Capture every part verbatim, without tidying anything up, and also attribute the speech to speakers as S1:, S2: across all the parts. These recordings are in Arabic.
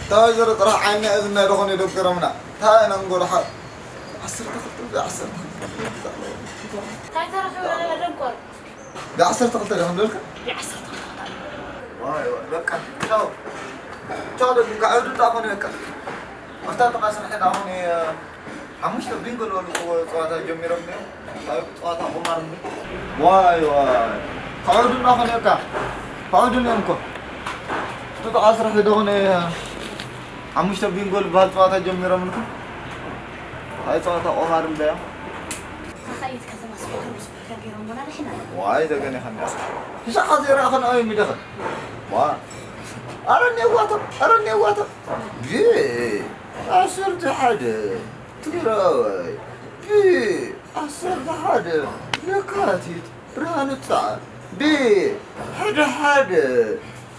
S1: تاجر راح عنا إذن رغني دكتور منا تاي نقول حق عصر تقتل عصر
S2: تاي ترى شو أنا نقول
S1: بعصر تقتل هم لك
S2: بعصر تقتل
S1: واي واي بكا شو شو ده قاعد تاخذني بكا أفتح تقاسن حين أهوني عمش بينقول ولا صوته جميل ربنا طيب صوته قمر واي واي قاعد ناخذني بكا قاعد نيمكو تتعصر في دهوني عمش بينقول بهال صوته جميل ربنا هاي صوته قمر ده
S2: خايف كذا مسؤول مسؤول كبير ولا نحن
S1: واي ده كان يخلني إيش خاطر أخذ أي مدخل واي أرني واتر أرني واتر جي أصرت حدا تقراوي جي أصرت حدا نكاتي رانتا بي حدا حدا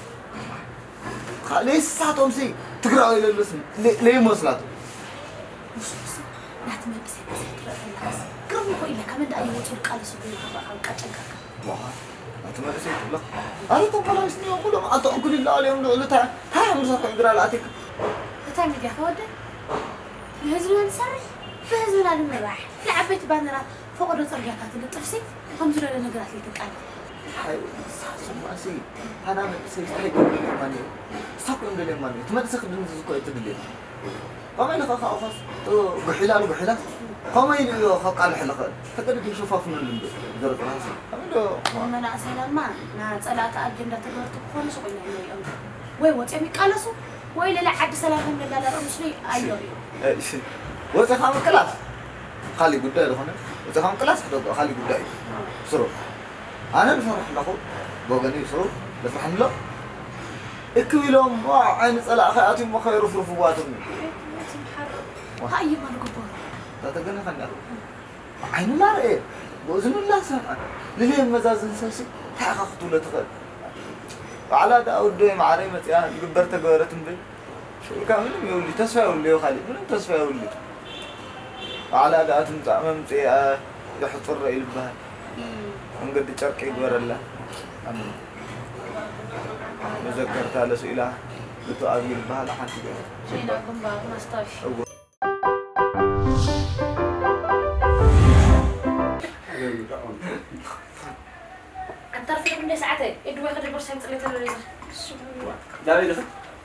S1: ليش ساعتهم سي تقراوي للاسم ليه موصلات
S2: لا تملبس قرب نقول لك كمان أي وتر قال سبحان الله قاعد
S1: واه لا تملبس لك أنا طبعا اسمي أقول ما أقول الله اليوم نقول تها تها مرزق إقرا لاتك
S2: تعمل يا خودة بهزلنا نسرح بهزلنا نمرح لعبيت بانرا فوق الرطريات الطفسي هم زرنا نقرأ لي تقال
S1: هاي ساسو ماسي أنا من سيستحق ماني ساكن دليل ماني تمسك بنزل كويت دليل قام إلى خاخ أخص بحلال بحلال قام إلى خاخ على حلقة تقدر تشوفها في اللي درت راسي أميلو
S2: ما أنا أسأل ما أنا صلاة أجندة تقدر تكون سوي لي اليوم وين وتأمي قالسو وإلا لا حد سلامهم لا لا مش لي أيوه
S1: إيش وتخام كلاس خالي قدامي هنا وتخام كلاس حدا خالي قدامي سرو أنا بفرح لكم بوجني سرو بفرح له إكويلهم ما عين صلاة خياتي ما خير رفرف واتهم
S2: هاي ما نقبل
S1: لا تقولنا خلنا عين الله رأي بوزن الله سمع لليه مزازن ساسي تحققت ولا تغير على دا أودي معرمة يا جبر تجارتهم بي شو كامل يقول لي تسفى يقول لي خالد من تسفى يقول لي على دا أتم تعمم تي يحط الرأي البهر من قد تشارك يقول الله أمين مذكرت على سؤاله بتوابي البهر حتى
S2: شيء نقوم بعد ما استاش تعرف من ساعتين إدوا ياخد البورصة يمسك لي تلفزيون
S3: لا يدخل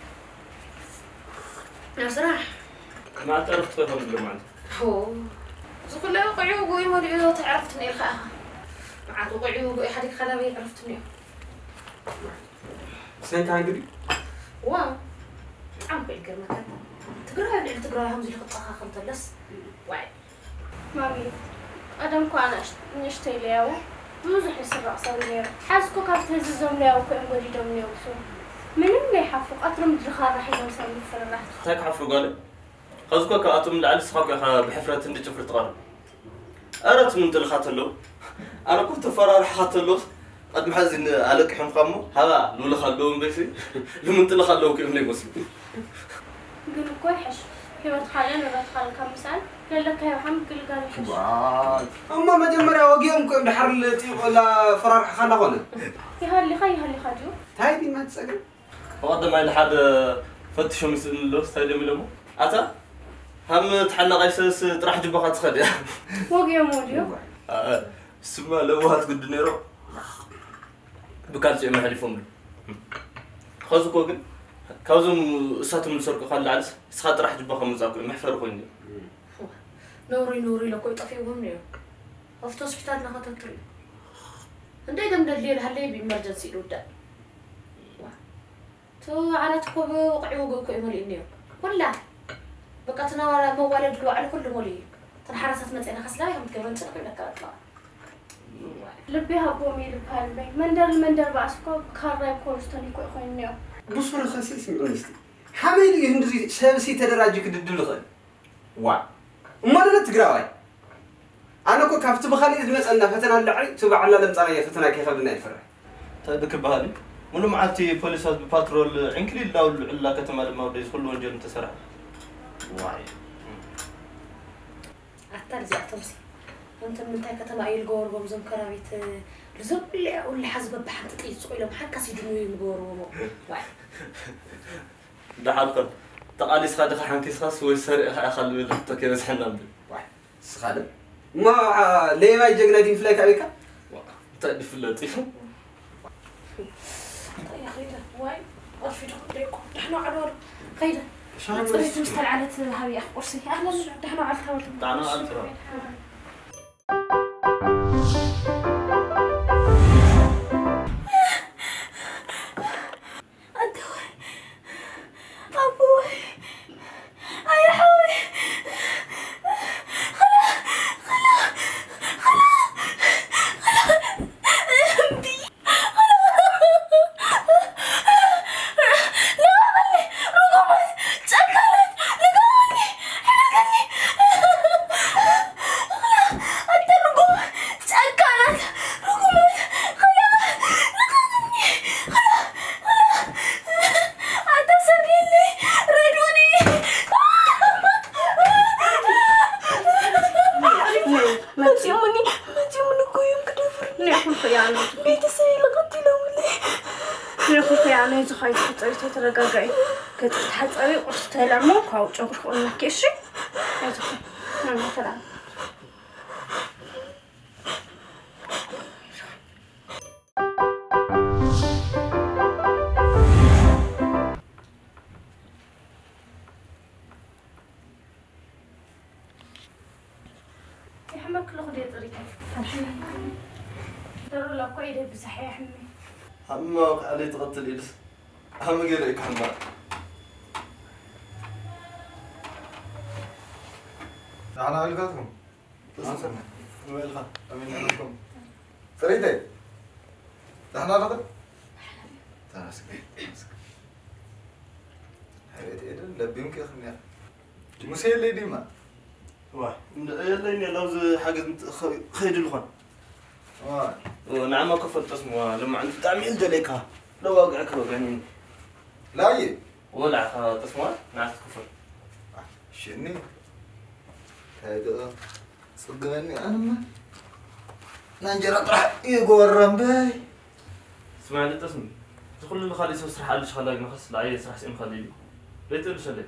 S2: يا صراحة
S3: ما تعرف تفهم الجماعة
S2: هو زوج لا وقعوا قوي ما لي تعرفتني الخاء معك وقعوا قوي حدك خلابي عرفتني
S3: سنت عندي
S2: واو عم بالكلمة كذا تقراها اللي تقراها هم زي خطة خمسة لس واعي مامي أدم كوانش نشتي لياو بوزح يسرع صار لياو حاسكو كانت تهززهم لياو كأن بريدهم لياو منهم لي حفق أطرم درخان راح يجوا مسامي فرح
S3: تاك حفروا قال خذكوا كأتم لعل سخاك بحفرة عندي شفر تقارن أردت من تلخات له أنا كنت فرار حات له قد محزن عليك حم قامو هذا لولا خلوهم بيسي لمن تلخلوه كيف نيجوس
S2: قلوا كويحش هي بتخالين ولا بتخال كم سنة قال لك يا محمد كل قال يحش
S4: أما ما جمرة وجيهم كم بحر التي ولا فرار خلا خلا
S2: يهالي خي يهالي خاجو
S4: هاي دي ما تسأل
S3: وقدم معي لحد فتشوا من له استايلهم لهم أتا هم تحنا قيسس تروح جبهة تخدي
S2: وجيهم وجيو
S3: سما لو هات قد نيرو بكال شيء ما حلفهم خذوا كوجن كوزم ساتم السرق خال العلس سخات راح جبهة خمسة محفر خويني
S2: نوري نوري لكو يطفيهم ليه أفتوس بتاعنا خططري عندي دم دليل هاللي بإمرجنسي لودا تو على تقوى وقعوا جوكو يملي ولا بقى تناول موالد لو على كل مولي تنحرست متنا خسلا يوم كمان تنقل لك أطلع لبيها بومي لبهالبي مندر المندر بعسكو كارا كورستوني كوي خوينيو
S4: بصورة خسيس من أنستي حميلي هندزي سبسي تدراجك ضد وا وما لا تقراوي أنا كو كافت بخالي إذا أن فتنا اللعي تبع على لمصانية فتنا كيف بدنا يفرح
S3: تذكر بهالي ولو معتي بوليسات بباترول عنكلي لا ولا كتما لما بده يدخل وانجل انتسرع واعي
S2: أترجع تمسي أنت من تاي كتما أي الجور بمزم كراميت لزم اللي أقول حسب بحث تقيس وإلى محكس يدنوي الجور ومو واعي
S3: ده حلقة تقالي سخادة حنكي سخاس ويسرق خلي بالك كذا سحنا بال
S4: واحد سخادة ما ليه ما يجينا دين فلاك عليك
S3: تأدي في اللطيف
S2: يا خيدا واي أرفي تقدركم نحن على خيدا صرت مستل على هاي أخبرسي أهلا نحن على الخبر
S3: تعالوا على التراب
S2: ترجعي كتحط أبي قصت لعمو كاوش أقول خلنا كيشي هذا نعم مثلا يا حمك لو خدي طريقة الحين ترى لو كويس بصحيح حمي
S3: حمك علي تغطي إيدس هم غيرك حمك
S1: أنا ألقاكم أنا ويلها أمين لكم فريدة نحن نقدر تناسك هيدا إيه ده لبيهم كي خلني مسيء اللي ديما
S3: واه يلا إني لوز حاجة خير الخان
S1: واه
S3: نعم كفر تسمع لما عند تعمل جليكها لو وقعك وقعني
S1: لا يه
S3: ولا تسمع ناس كفر
S1: شني هذا صدقني أنا ما نانجر أطرح يقورن باي
S3: اسمع لي تسمع تقول له خالي سوى سرح على شغلة نخص لا يسرح سئم خليلي ليت ولا شلي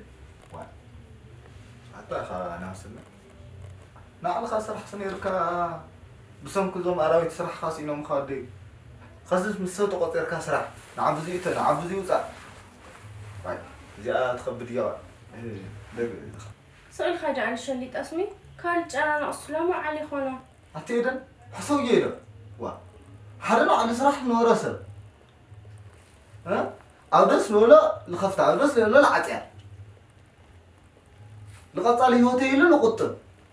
S1: حتى خا ناسنا نعم خا سرح سنيركا بسم كلهم أراوي تسرح خاص إنهم خادي خاصة مسوي تقطير كسرح نعم بزيت نعم بزيت وصع طيب جاء تخبط يا إيه ده
S2: سؤال خارج عن الشليت اسمي كانت أنا أصلا علي خونه
S1: أتيدن حسوا جيدا وا حرنا على سرح نورسل ها أودس لولا لخفت أودس لولا العتيا لقط عليه هوتيل لقطة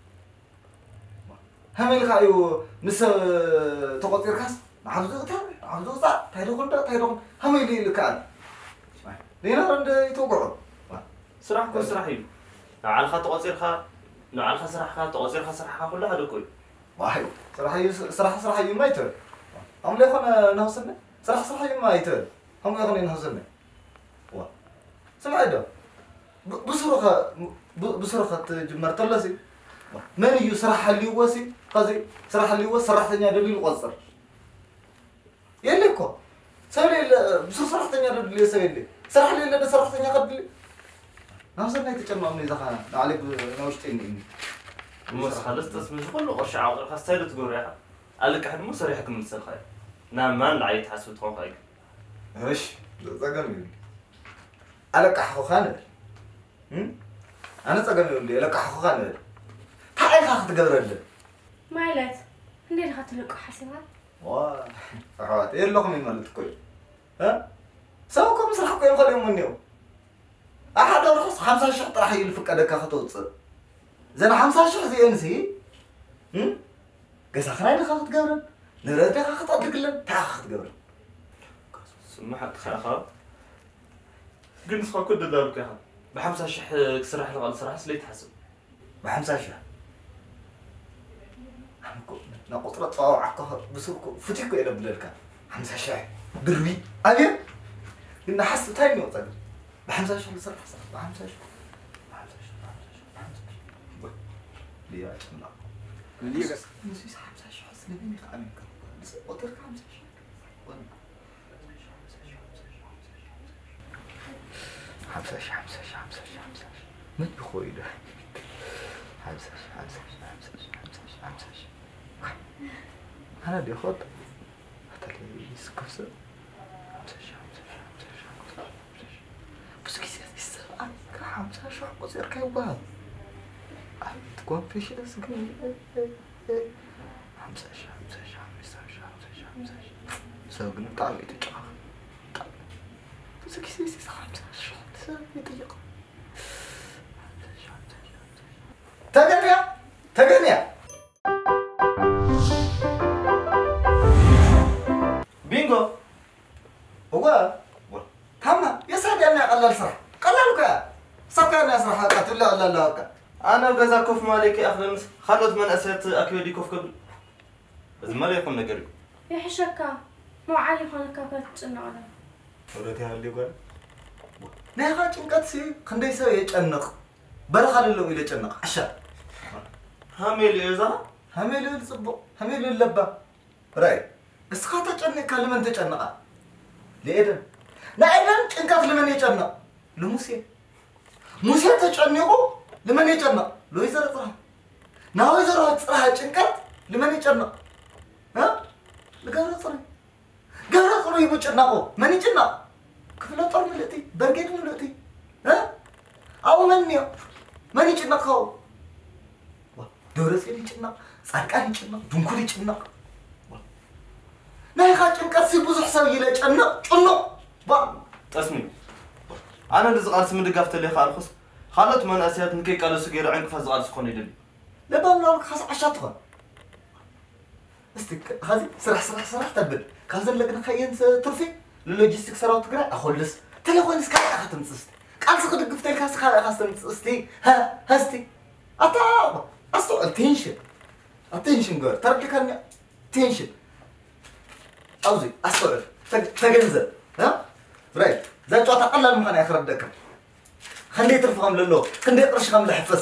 S1: هم اللي خايو مس تقطير كاس عبد الغتاب عبد الغتاب تايدو كنت تايدو هم اللي لكان لينا رند يتوقعوا
S3: سرح كل سرحي على خط قصير خا على خط سرح خا تقصير خا سرح خا كلها هذا
S1: واحد صراحة صراحة صراحة يوم ما يتر هم ليه خنا نهوسنا صراحة صراحة يوم ما يتر هم يغني نهوسنا وا سمع ده بصراحة بصراحة جمرت الله سي من يو صراحة اللي هو سي قصدي صراحة اللي هو صراحة تانية اللي القصر يلي كو سوي بصراحة صراحة تانية اللي يسوي لي صراحة اللي اللي صراحة تانية قد لي نهوسنا يتجمع من زخانة عليك نوشتين
S3: مس خلص تسمع كله قرش عاقل خاص تايدو تقول يا قالك حد مو صريح كم نسال خاي نعم ما نعيت حسب تخون خاي
S1: ايش زغمي على كحو خانر هم انا زغمي لي على كحو خانر تعال خاخ تقبرل
S2: مالت ندير خاطلك حسبها
S1: واه فحوات ايه اللقمه مالت كل ها سوكم صراحه يوم خليهم منيو احد رخص خمسة شهر راح يلفك ادك خطوص زنا خمسة شهر زي انسي هم قصا خرايد خاخ تقبرل نرد خاخ تطلقلن تاخ تقبرل
S3: سمحت خاخا قلت خا كنت دارك يا بحمسة شح كسرح لغال سرح سليت حسب
S1: بحمسة شهر نقطرة طاوعك بسوق فتيك إلى بلادك حمزة شاي دروي أبي إن حس تاني وطني بحمزة شاي صرح صرح بحمزة شاي بحمزة شاي بحمزة شاي ليه أجمع ليه بس نسيس حمزة شاي سنبيني خامين كم بس أطرق حمزة شاي حمزة شاي حمزة شاي حمزة شاي حمزة شاي من بخوي ده حمسش حمسش حمسش حمسش حمسش أنا اللي خد حتى اللي يسكفس حمسش حمسش حمسش حمسش بس كيس يسر حمسش حمسش يركي وباب تكون فيش لسقي حمسش حمسش حمسش حمسش حمسش سوقنا طعمي تجاه بس كيس يسر حمسش سوقي تجاه تجنيا تجنيا بينجو هو تمام يا سيدي أنا قلل صح قللك سكان يسرح قتل لا لا لا
S3: أنا الجزا كوف مالك أخذ خلوت من أسيت أكيد كوف قبل بس ما لي يكون نجري
S2: يا حشكا مو عالي خانك كفت إنه
S1: ولدي هاللي قال نهار تنقط سي خندي سوي يتشنق بل خلي له يتشنق عشان
S3: هاميل إذا
S1: هميل الصبو هميل اللبة راي بس خاطر تشنق كلمة تشنق ليه نعلم تنقط لمن يتشنق لموسى موسى تشنقه لمن يتشنق لو يزرع ناو يزرع تصرح تنقط لمن يتشنق ها لقرا صري قرا صري يتشنقه من يتشنق كفلا طر ملتي برقيت ملتي ها أو مني من يتشنقه دورس يتشنق صاركان يتشنق دنكول يتشنق ناي خاطر كاسي بزح سو يلا يتشنق تشنق با
S3: اسمي أنا اللي زغال سمي دقافت اللي خالص خالت من أسيات نكيك على سجير عينك فزغال سخوني دلي
S1: لبام لون خاص عشاتهم استك هذه سرح سرح سرح تبل كازن لك نخين ترفي اللوجيستيك سراو تقرا اخلص تليفون سكاي اخت مصست قال سخد قفتي كاس خا اخت مصستي ها هستي اتا اصل التنشن التنشن جور ترك كان تنشن اوزي اصل تجنزل ها رايت زي تو تقلل من انا يخردك خلي ترفهم لله خلي قرش خم لحفظ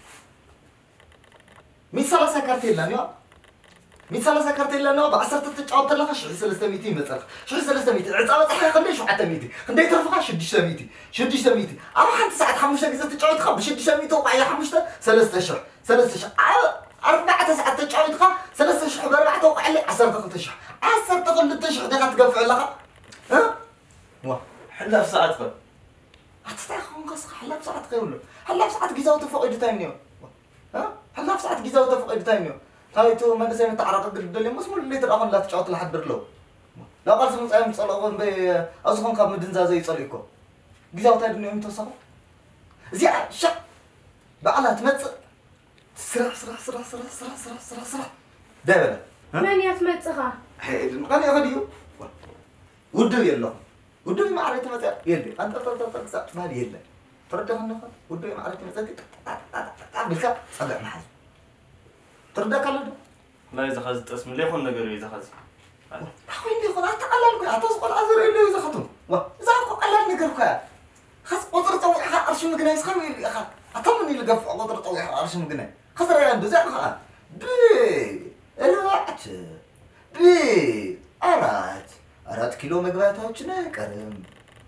S1: مين ثلاثة كارتين لنا مين ثلاثة كارتين لنا بعصرت تتعاطى لها شو ثلاثة ميتين مثلا شو ثلاثة ميتين عطاوة صحيح خلي شو حتى ميتين خلي ترفع شديش ميتين شديش ميتين أروح عند ساعة خمسة إذا تتعاطى خب شديش ميتين وقع يا خمسة ثلاثة شهر ثلاثة شهر أربعة ساعات تتعاطى خا ثلاثة شهر بأربعة وقع لي عصرت خلت شهر عصرت خلت شهر ده تقفل لها ها
S3: واه حلا في ساعات فا
S1: هتستاخون قص حلا في ساعات قيولو حلا في ساعات جزاو تفوق تايمنيو ها حلا في ساعات جزاو تفوق تايمنيو هايتو ما نسينا تعرق قد اللي مسمو اللي تراهم لا تشعط لحد له لا قال سمو صايم صلوون بي ازخون كاب مدنزا زي صليكو جزاو تايمنيو متصف زي شا بعلا تمص سرع سرع سرع سرع سرع سرع سرع سرع دابا
S2: من يتمصخا
S1: حيد قال يا غديو ودو يلا ودو ما عرفت متى يلي انت تطلع ما يلا ترد هنا ودو ما عرفت متى بالك صدق معي ترد كله
S3: لا إذا خذت اسم ليه خلنا نقول إذا خذ
S1: وين يخون أتقلل كي أتصقل أزر اللي إذا خطهم وإذا أكو قلل نقول كي خس قدر طوي أرش مجنى يسخن يلي أخا أطمني اللي قف قدر طوي أرش مجنى خسر يا زي أخا بي الوقت بي أرات أرات كيلو مجباتها كرم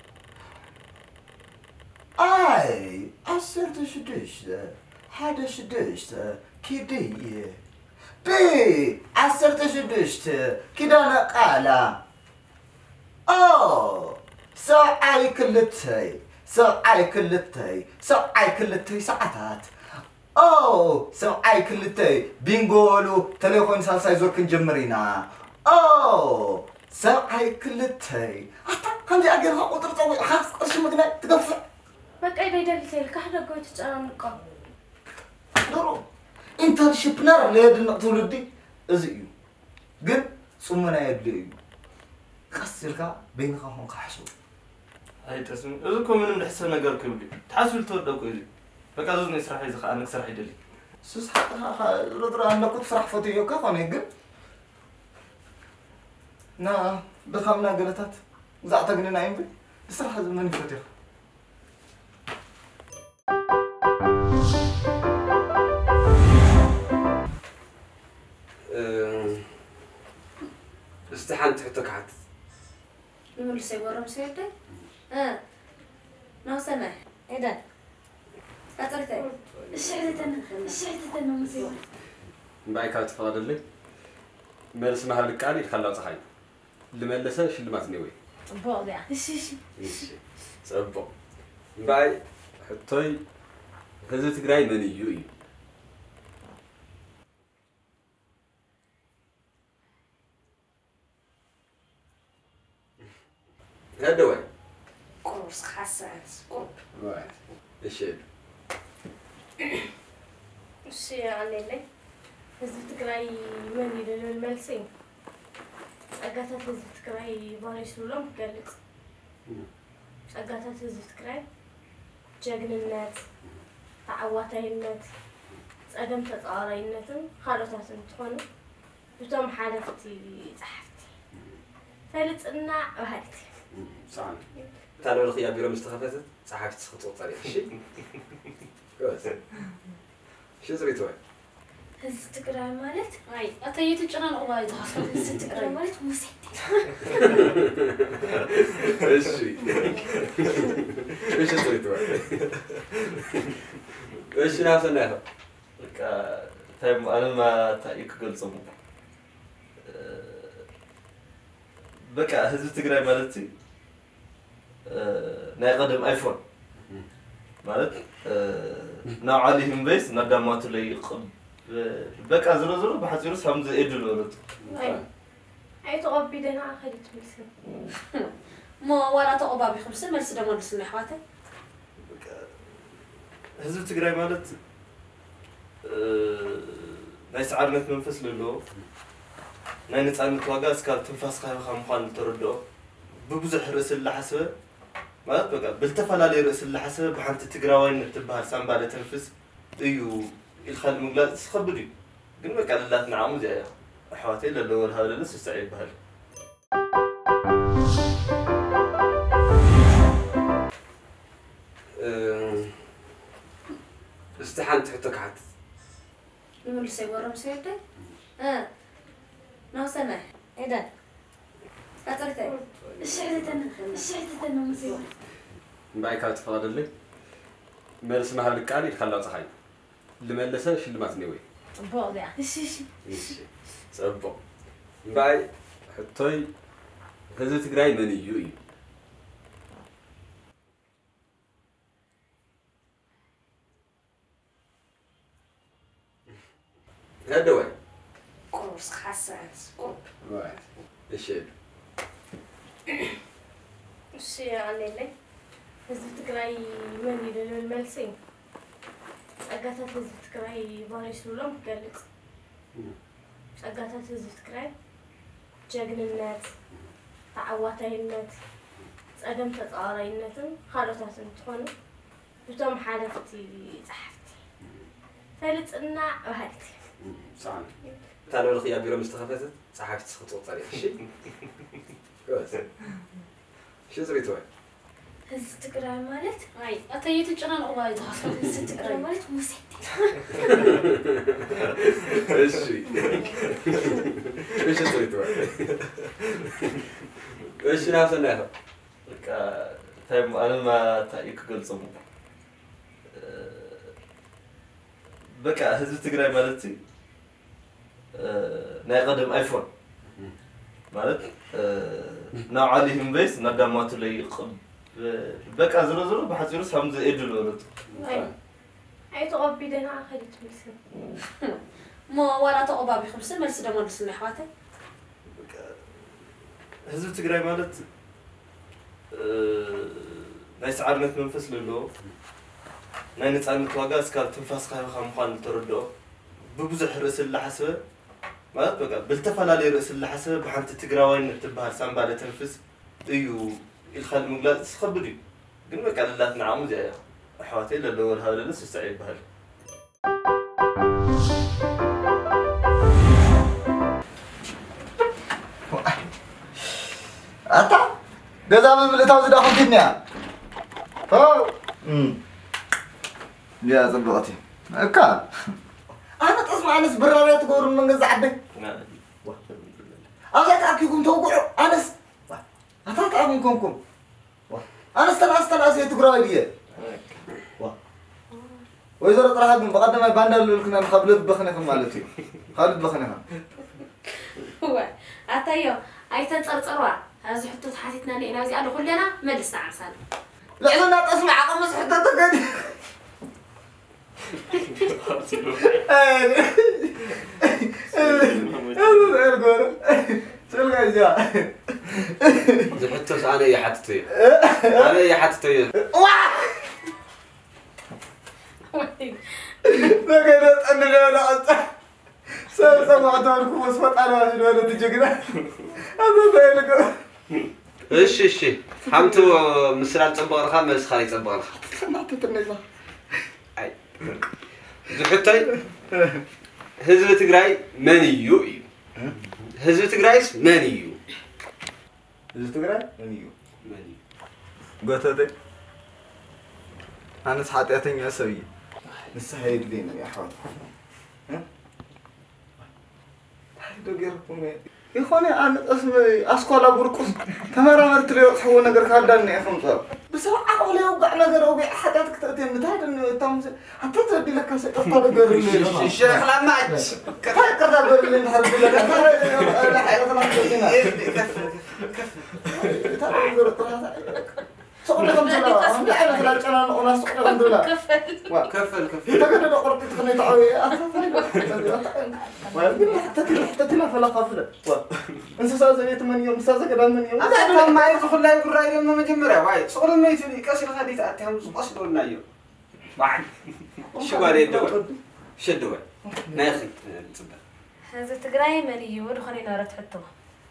S1: أي عشرة شدش حدا شدش كيدي بي عشرة شدش كده أنا قالا أوه ساعي كلتي ساعي كلتي ساعي كلتي ساعتات أوه ساعي كلتي بينقولوا تليفون سالسا يزوركن جمرينا أوه ساعي كلتي حتى خلي أجيبها قدر طوي خاص قرش مقنع تقفل
S2: بقى إذا يدلتي لك حدا قوي تتعاملك
S1: دورو انترشيبنر ليد النقطولدي ازيو قل صمنا يبليو خسرك بينك هون قحشو
S3: هاي تسمي إذا كم من الحسن نجار كبلي تحسول تودو كذي بقى زوجني يسرح إذا خ أنا سرح يدلي
S1: سوس حتى رضرا أنا كنت فرح فوتيو كفاني قل نا بخمنا قلتات زعتقني نايم بي بصراحة زماني فوتيو
S4: استحان تحتك حد
S2: نقول سيورم سيرتي اه نو سمح ايه ده أتركتي الشعلتنا الشعلتنا مزيوة
S4: باي كانت تفضل لي مالس ما هلك علي خلاص صحي اللي ملسه شلمات نوي
S2: بوضع إيش إيش
S4: صبو باي حطي هذا تقراي مني يوي هذا وين
S2: قرص خساس قرب
S4: واحد ايش
S2: إيش يعني لي إذا تقراي مني للملسين أقاطات إذا تقراي باريس ولم قالت أقاطات إذا تقراي جاقن النات تعواتي النات أقم تتقاري الناتن خالوتات تكون بتوم حالفتي صحفتي ثالث إننا وهالتي
S4: صح تعالوا الخيار بيرو مستخفزت صحافة تسخطوا طريق شيء كويس شو زريتوا
S2: هز تقرأ مالت هاي أتيت تجران أوايد هز تقرأ مالت موسيقى
S4: ايش ايش زريتوا ايش ناس الناس
S3: طيب أنا ما تأيك قل صمو بكا هزب تقرأي مالتي ناي قدم ايفون مالت نوع عليهم بيس ندامات اللي يقب بكا زرو زرو بحسيروس همز ايدل ولد
S2: أي تقبي دنا أخذت ملسن
S5: ما ولا تقبى بخمسين ملس دمون لسنا حواتي
S3: هزب تقرأي مالت ناي سعرنت منفس للو ناي نتعلمت واقاس كاب تنفاس خايفة خامخان تردو ببزح رأس اللي حسبه مالت بقى بالتفلالي رأس اللي حسبه بحانت تقراوين نتبها سامبالي تنفس ايو الخال مقلات تخبري قلنا بقى لله نعم زي حواتي للو هذا لسه سعيد بهال
S4: استحان تحطك حد
S5: نقول سيورة مسيرتي اه نوصلنا ايه أتركتي
S2: الشعلتنا الشعلتنا مزيوة
S4: باي كانت تفضل لي مالس ما هلك علي خلاص صحي اللي ملسه شلمات نوي
S5: بوضع
S2: إيش إيش
S4: صبو باي حطي هذا تقراي مني يوي هذا وين
S5: قرص خساس قرب
S4: واحد ايش
S2: إيش يعني لي إذا تقراي مني للملسين أقاطات إذا تقراي باريس ولم قالت أقاطات إذا تقراي جاقن النات تعواتي النات أقم تتقاري الناتن خالوتات تكون بتوم حالفتي صحفتي ثالث إننا وهالتي
S4: صح تعالوا الخيار بيرو مستخفزت صحافة تسخطوا طريق شيء كويس شو زريتوا
S2: هز تقرأ مالت
S5: هاي أتيت تجران أوايد
S2: هز تقرأ مالت موسيقى
S4: ايش ايش زريتوا ايش ناس الناس
S3: طيب أنا ما تأيك قل صمو بكا هزب تقرأي مالتي ناي قدم ايفون مالت نوع عليهم بيس ندامات اللي يقب بكا زرو زرو بحسيروس همز ايدل ولد
S2: أي تقبي دنا أخذت ملسن
S5: ما ولا تقبى بخمسين ملس دمون لسنا حواتي
S3: هزب تقرأي مالت ناي سعرنت منفس للو ناي نتعلمت واقاس كاب تنفاس خايفة خامخان تردو ببزح رأس اللي حسبه مالت بقى بالتفلالي رأس اللي حسبه بحانت تقراوين نتبها سامبالي تنفس ايو الخال مقلات تخبري قلنا بقى لله نعم زي حواتي للو هذا لسه سعيد بهال
S1: أنت ده من اللي تعوز ده خدني ها أمم يا زبطتي أكا أنا تسمع أنس برا تقول من جزء عبد أنا تأكلكم توقعوا أنس أنا تأكلكم كم أنس تنا أنس تنا أسيت تقرأ ليه ويزر طرحت من بقدم باندل لكنا نخبلت بخنكم مالتي خالد بخنها
S5: هو أتايو أي تنصرصروا هذا حطت حاتتنا لينا زي قالوا كلنا ملسنا عسل
S1: لا لا تسمع قمص حتتك
S4: زحتوس أنا يا حتتي أنا يا حتتي
S1: ما كانت أنا لا لا سمعت عنكم وصفت أنا ولا تجينا هذا ذلك
S4: إيش إيش حمتو مسرال تبغى الخامس خالي تبغى الخ
S1: سمعت النجمة
S4: أي زحتي هزب تجراي منيو هزب تجرايس منيو
S1: هزب تجراي منيو
S4: منيو
S1: قلت أنا سحاتي أسوي نسهيد لينا يا حوال ها تحدو غيركم يا اخواني انا اسمي اسكولا بركوس تمرمرت لي صحو نغير كاداني افهم صار بس عقلي يوقع نغير او حاجات كتاتي متهاد انه تم حتى تدي لك سقطه نغير لي
S4: الشيخ لا ماج
S1: كفايه كذا غير لي نحرب لك لا حاجه طلعت لنا كف كف ترى نغير طلعت سقطه كم تلا انا عارف لا انا انا سقطه الحمد لله
S5: كفل
S4: كفل كفل
S1: تقدر قرطي تخني تعوي ويقول حتى حتى تلا فلا قفله انت سازه ثمانية يوم سازه كذا من يوم
S4: أنا ما يدخل لا يقول رأي لما مجمرة واي صور ما يتوني كاسر خديت أتهم أصل ولا يوم واحد شو قال يدور شدوا ناخذ
S5: هذا تجراي منيو ودخلي نار تحطه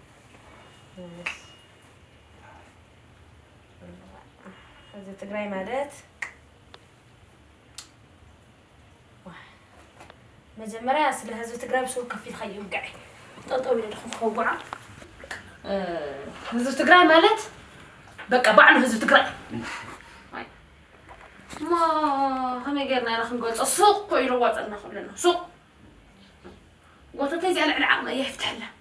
S5: هذا تجراي مالت مجمرة أصل هذا تجراي بسوق كفي خي يوقع تطوي الخف خوعة هذا تجراي مالت بقى بعنا هذا تجراي ما هم يقولنا نحن نقول السوق كله وطننا خلنا سوق وتتزع العقل يفتح له